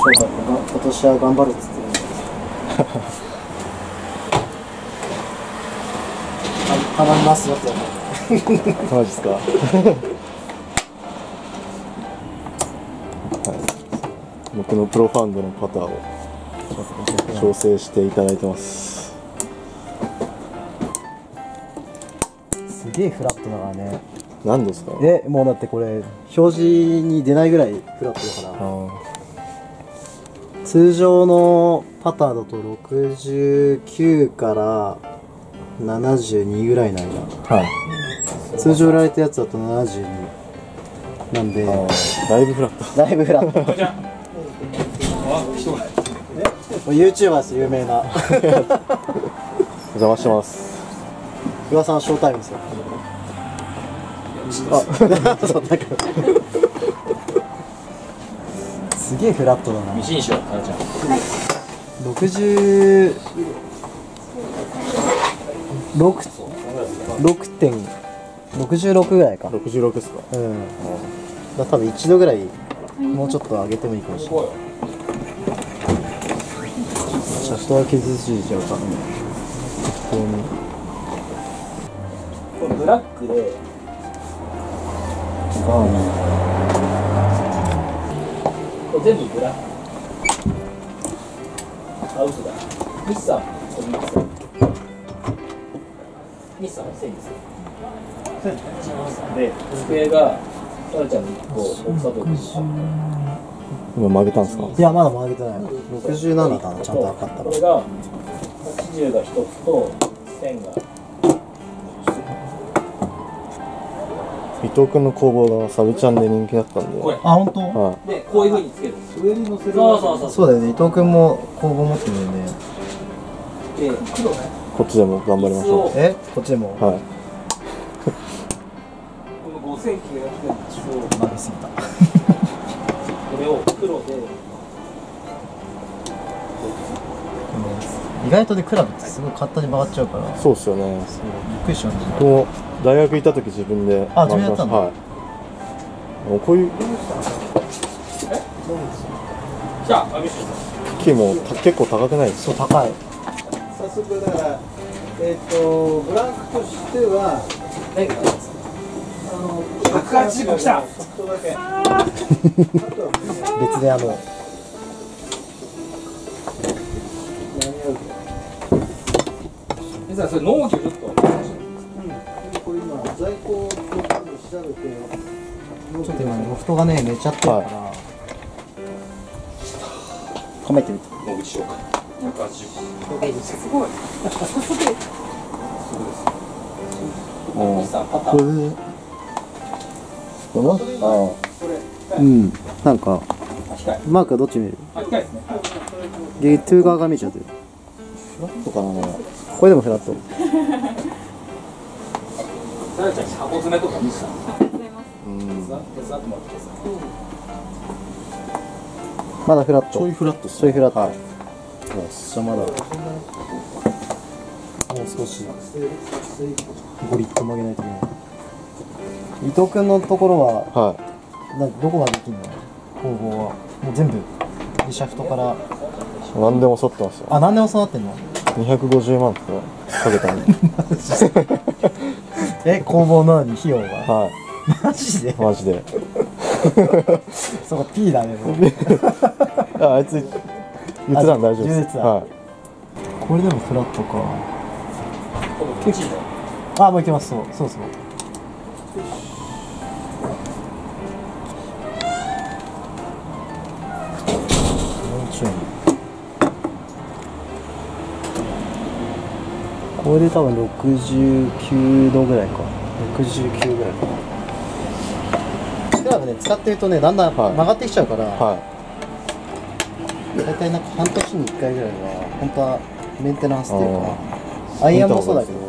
そうか、今年は頑張るっつってるんで頼みますよって言われて。 マジっすか。はい、僕のプロファンドのパターを調整していただいてます。 すげえフラットだからね。 何ですか？ もうだってこれ表示に出ないぐらいフラットだから。通常のパターだと69から72ぐらいなんだ。 はい。 通常売られたやつだと72なんで、 だいぶフラット。 だいぶフラット。YouTuber です有名な。 お邪魔してます。 噂のショータイムですよ。あ、そうなんかすげえフラットだな。 飯にしよう、かなちゃん。 66ぐらいか。 66ですか？ うん。だ多分1度ぐらいもうちょっと上げてもいいかもしれない。シャフトは傷ついちゃうからね。適当に。 これブラックで。これ全部ブラック。あ、嘘だ。日産、これ日産。日産1000です。で、机が、さらちゃんにこう、大きさとか。 今曲げたんですか？ いや、まだ曲げてない。67かな、ちゃんと測ったら。 これが、80が1つと、1000が。 伊藤君の工房がサブチャンで人気だったんで。 これ。 あ、本当？ はで、こういう風につけるんです。上に乗せる。 そうだよね、伊藤君も工房持ってるんで。 で、黒ね。 こっちでも頑張りましょう。 こっちでも。 はい。 この5900円を曲げすぎた。 これを黒で。 意外とね、クラブってすごい簡単に曲がっちゃうから。 そうっすよね。 びっくりしちゃうね。 僕も大学行った時自分であ、自分でやったんだ。 はい。もうこういうじゃあ、見せて木も結構高くないですか？ そう、高い。 早速だからブランクとしては 185来た。 別で実はそれ納期ちょっと。 これ今在庫を調べてちょっと今ロフトがね、寝ちゃってるから、はめてみて。 納期しようか。180。 すごい。早速。 日産パタこれーン。 でうん、なんかマークはどっち見る？ あ、機械ですね。 で、トゥー側が見えちゃってる。 フラットかな。 これでもフラット。 さらちゃんに箱詰めとか見せた。 うん。 手伝ってもらってさ。 まだフラット。 ちょいフラットっすちょいフラット。 はい。 じゃあまだもう少しゴリッと曲げないといけない。伊藤君のところははどこができるの？工房はもう全部シャフトからい。何でも沿ってますよ。 何でもそうなってんの 250万とかかけたんで。 工房なのに費用がはマジでい。マジで。 そうか P だねもうあいつ言ってたん大丈夫言ってたです。はい。 これでもフラットか。 結構。 あ、もういけます。そうそう。もうちょい。これで多分69度ぐらいか。69ぐらいか。クラブね、使ってるとね、だんだん曲がってきちゃうから、 は大体なんか半年に1回ぐらいは、本当はメンテナンスっていうか、アイアンもそうだけど、 い。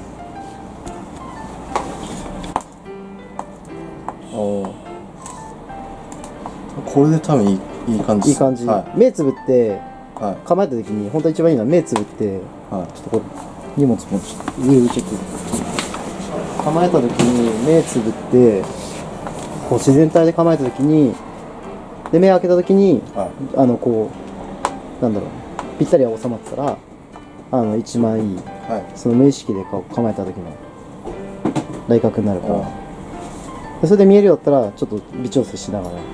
これで多分いい感じ。 いい感じ。 は目つぶっては構えた時に本当は一番いいのは目つぶってい。はい。 ちょっとこれ荷物もちょっと上ちょっと構えた時に目つぶってこう自然体で構えた時にで目開けた時にはいこうなんだろうぴったり収まってたら一番いいはいその無意識でこう構えた時の来角になるからでそれで見えるようだったらちょっと微調整しながら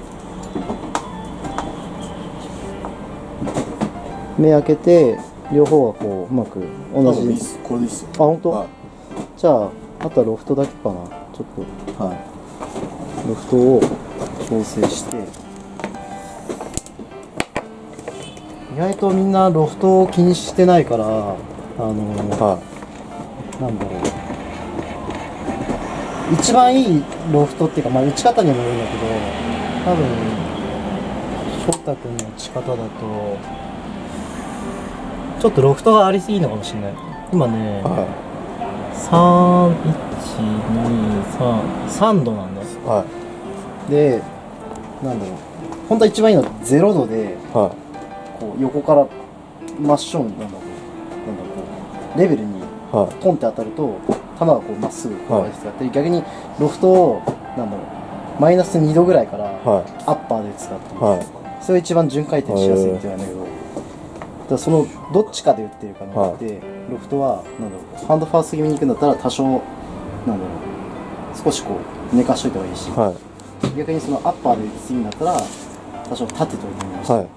目開けて両方がこううまく同多分いいっじすこれでいいっすよあ本当、 はいじゃああとはロフトだけかなちょっとはいロフトを調整して意外とみんなロフトを気にしてないからはなんだろう一番いいロフトっていうかまあ打ち方にもよるんだけど多分翔太君の打ち方だとちょっとロフトがありすぎるのかもしれない今ねいは 3度なんだよいはでなんだろう本当は一番いいのは0度でいはこう横から真正にこうレベルにいはいポンって当たると球がこうまっすぐこうやって逆にロフトをなんだろうマイナス2度ぐらいからはアッパーで使ってる、 はいそれが一番順回転しやすいって言われるんだけど、だからそのどっちかで打ってるかによって、ロフトはなんだろうハンドファースト気味に行くんだったら多少なんだろう少しこう寝かしといた方がいいし、 はい逆にそのアッパーで打ちすぎんだったら多少立てといてもいいし、 はい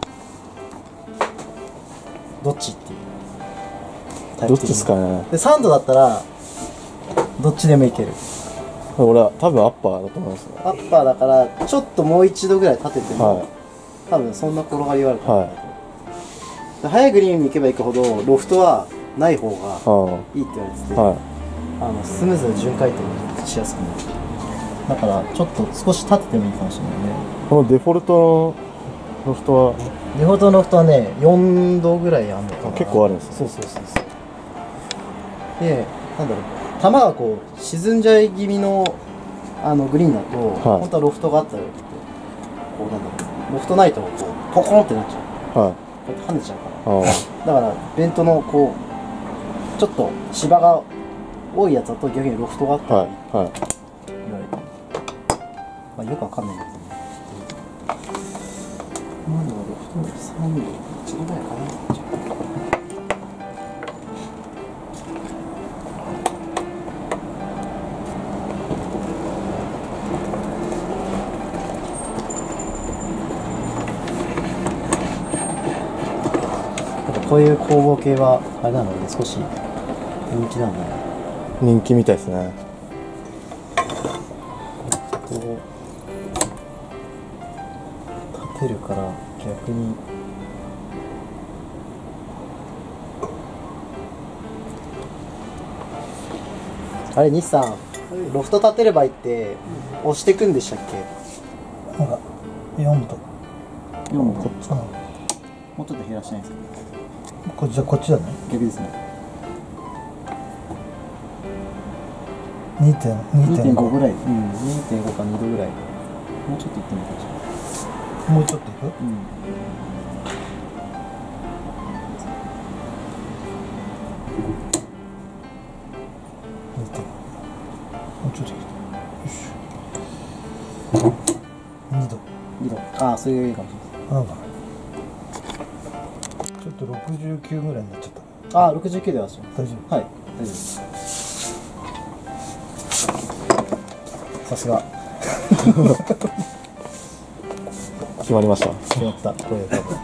どっちっていうタイプ的にどっちですかねで3度だったらどっちでもいける俺は多分アッパーだと思いますねアッパーだからちょっともう一度ぐらい立てても、 はい多分そんな転がり悪くない、 はいで速いグリーンに行けば行くほどロフトはない方があいいって言われてて、 はいスムーズな循回転しやすくなるだからちょっと少し立ててもいいかもしれないねこのデフォルトのロフトはデフォルトのロフトはね4度ぐらいあるのかな結構あるんですねそうでなんだろう球がこう沈んじゃい気味のグリーンだと、 はい本当はロフトがあったらこうなんだろうロフトないとこうポコンってなっちゃうはいこうやって跳ねちゃうからあだからベントのこうちょっと芝が多いやつだと逆にロフトがあったあらいいはいはい言われて、まあよくわかんないんだけどねなんだろうロフト3度1度ぐらいかなこういう工房系はあれなので少し人気なんだね人気みたいですねこう立てるから逆にあれ西さんロフト立てる場合って押していくんでしたっけなんか4度 4もこっちもうちょっと減らしたいんですかこっちだね逆ですね 2.5 ぐらい2.5か2度ぐらいもうちょっといってみましょもうちょっといくうもうちょっといくよし2度 2度ああそれがいいかもしれないなんかちょっと69ぐらいになっちゃったああ69ではします大丈夫はい大丈夫ですさすが決まりました決まったこれ多分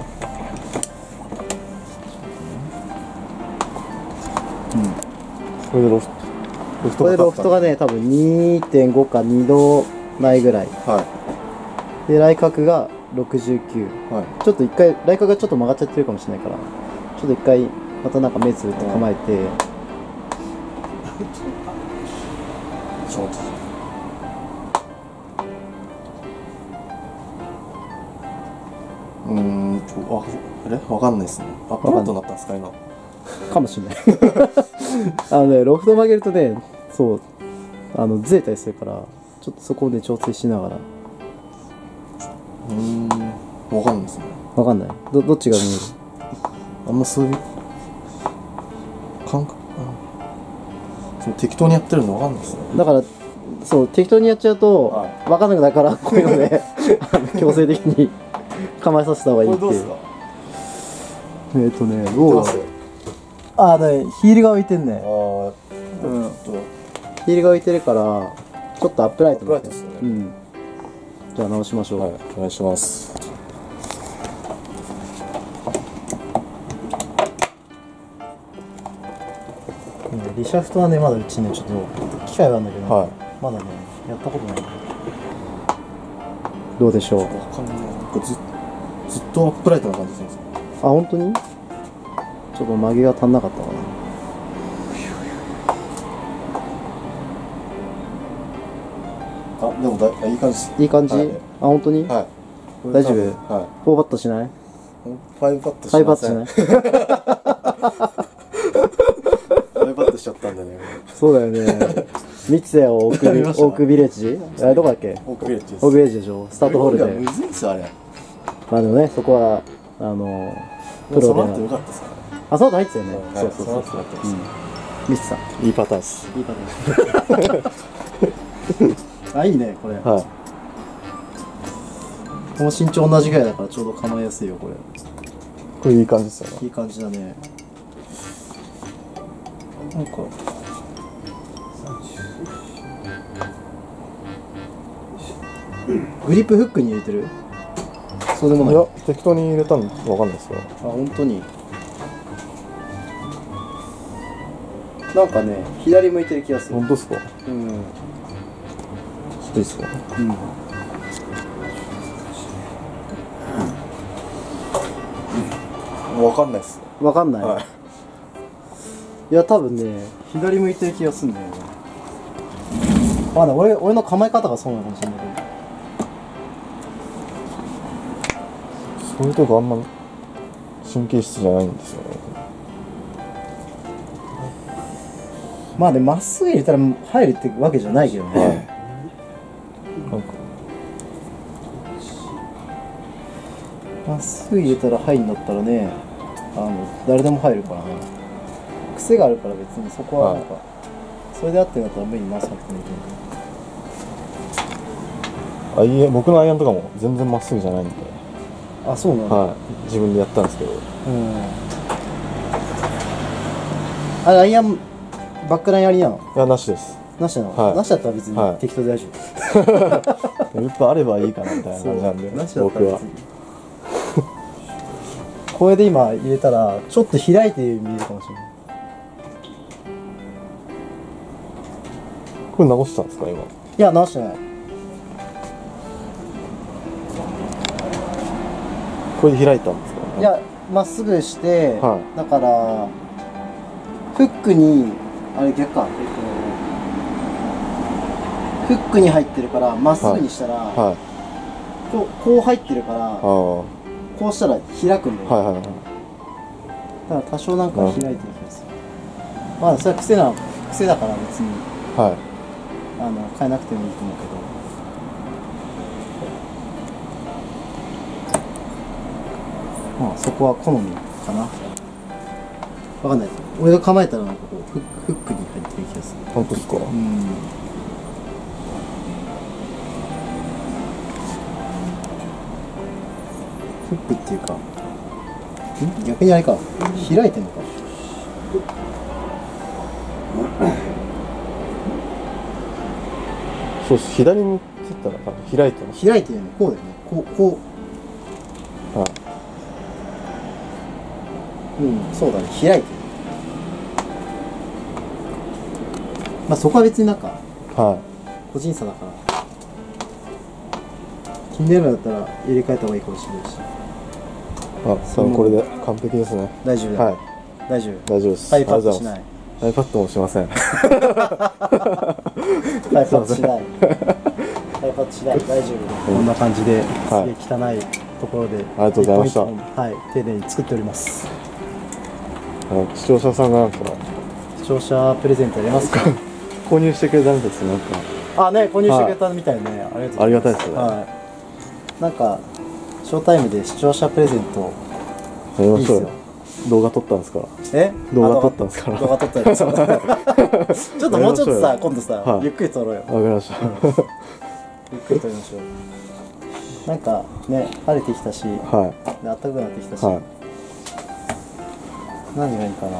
これでロフトこれロフトがね多分 2.5 か2度ないぐらいはで来角が69 いはいちょっと一回来角がちょっと曲がっちゃってるかもしれないからちょっと一回またなんか目つぶって構えてそうあれわかんないですねアップアウトになったんですか今かもしれないロフト曲げるとねそうずれたりするからちょっとそこで調整しながらわかんないですねわかんないどっちが見えるあんまそういう感覚そう適当にやってるのわかんないですねだからそう適当にやっちゃうと、 は分かんなくなるからこういうので強制的に構えさせた方がいいっていう。 か？ どうだろう。ああ、だヒールが浮いてんね。 ああ、 ヒールが浮いてるからちょっとアップライトになってる。 アップライトですね。 うん。じゃあ直しましょう。 はい、お願いします。 リシャフトはね、まだうちね、ちょっと機会はあるんだけど、 はい。 まだね、やったことない。どうでしょう。 わかんない。ずっとアップライトな感じするんですよ。 あ、本当に？ちょっと曲げが足んなかったかな。 あ、でもいい感じです。 いい感じ？ はいあ、本当に？ はい。 大丈夫？ は 4パットしない？ い。5パットし 5パません。 ットしない？ 5パットしちゃったんだね。 そうだよね。見てたよ、オークビレッジ。あれどこだっけ？ オークビレッジです。 オークビレッジでしょ。スタートホールで。 むずいんすよ、あれ。 まあでもね、そこはプロその後でよかったですね。 あ、その後入ってたよね。 はいそうそうそう。 その後やってました見てた。 いいパターンです。 いいパターン。あ、いいね、これ。 はい。 この身長同じぐらいだからちょうど構えやすいよ、これ。 これいい感じですよね。 いい感じだね。なんかグリップフックに入れてる？そうでもない。 いや、適当に入れたのわかんないですよ。 あ、本当に。なんかね、左向いてる気がする。 本当ですか？ うん。 ちょっといいですか？わかんないっす。 わかんない。 はい。 いや、多分ね、左向いてる気がするんだよね。まあね、俺の構え方がそうなのかもしれないけど。 そういうとこあんま神経質じゃないんですよね。 まあでまっすぐ入れたら入るってわけじゃないけどね。 はい。なんかまっすぐ入れたら入るんだったらね、誰でも入るからな。癖があるから別にそこはなんか、それであってんだったら無理に回さなくてもいいけど。 僕のアイアンとかも全然まっすぐじゃないんで、 あ、そうなんだ。 はい。自分でやったんですけど、 うん。あれ、アイアン、バックラインありなの？ いや、なしです。 なしなの？ はいなしだったら別にはい適当で大丈夫。 やっぱあればいいかなみたいな感じなんで、 なしだった僕はら別。に。これで今入れたら、ちょっと開いて見えるかもしれない。 これ直したんですか、今。 いや、直してない。 これで開いたんですか？ いや、まっすぐして、 はだからフックにあれ逆か、フックに入ってるからまっすぐにしたら、 はい。 こう入ってるからああ。 こうしたら開くんだよ、 はいはいはい。 だから多少なんか開いてる気がする。まあそれは癖だから別にはい。 変えなくてもいいと思うけど、まあそこは好みかな。わかんない。俺が構えたらなんかこうフックに入ってる気がする。 本当ですか？ うん。フックっていうか、逆にあれか、開いてんのか。 そうです。左に切ったら多分開いてます。 開いてるよね。こうだよね。こう。 はい。 そうだね。開いてる。まあそこは別になんかは個人差だから。気になるんだったら入れ替えた方がいいかもしれないし。 い。あ、多分これで完璧ですね。 大丈夫だ。 はい。 大丈夫。 大丈夫です。 ハイパッドしない。 ハイパッドもしません。 ハイパッドしない。ハイパッドしない。大丈夫。こんな感じで、すげえ汚いところで、 ありがとうございました一本一本はい、丁寧に作っております。 視聴者さんがなんか視聴者プレゼントやりますか？ 購入してくれたんですよ。なんかあ、ね、購入してくれたみたいね。ありがとうございます。 ありがたいですね。 はい。なんか、ショータイムで視聴者プレゼント、 やりましょうよ。 いいっすよ。 動画撮ったんですから。 え動画撮ったんですから。 動画撮ったやつ。ちょっともうちょっとさ、 やりましょうよ今度さ、 はいゆっくり撮ろうよ。 わかりました。 ゆっくり撮りましょう。 なんかね、晴れてきたし、 はで暖かくなってきたし、 いはい。 何がいいかな。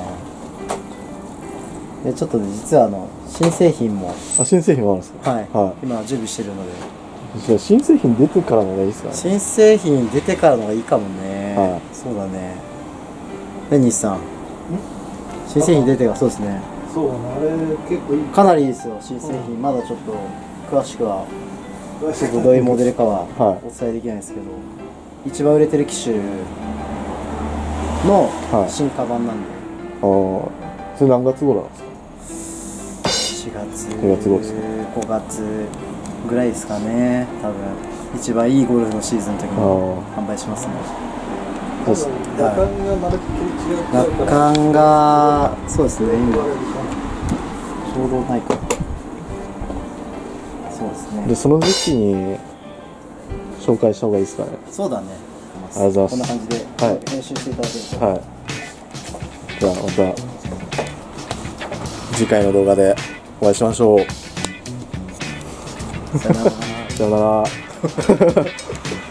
でちょっとね、実は新製品も、 あ、新製品もあるんですか？ はい、 は今準備してるので、 じゃあ新製品出てからの方がいいですかね？ 新製品出てからのがいいかもね。 はいそうだね。で、西さん。新製品出てから、そうですね。 そうだね、あれ結構いい。 かなりいいですよ、新製品。まだちょっと、詳しくは、ちょっとどういうモデルかははいお伝えできないですけど、一番売れてる機種のはい進化版なんで、 ああ、それ何月頃なんですか？ 4月、 4月頃ですね 5月ぐらいですかね、多分。一番いいゴルフのシーズンの時に販売しますね。 多分打感がまるっきり違うから。 楽観が、そうですね、今、ちょうどないかな。そうですね。 で、その時期に紹介した方がいいですかね？ そうだね。 ありがとうございます。 こんな感じで、 はい編集していただけると。 はい。じゃあまた次回の動画でお会いしましょう。 さよなら。 さよなら。